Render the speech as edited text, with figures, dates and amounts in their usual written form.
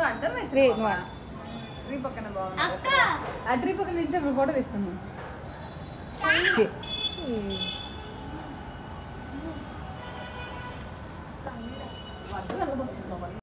Tree పక్కన బాగుంది. ఆ ట్రీ పక్కన నుంచి ఇప్పుడు ఫోటో తీసుకున్నాం.